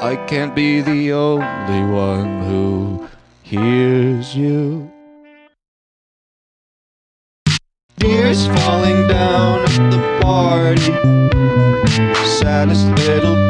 I can't be the only one who hears you. Tears falling down at the party, saddest little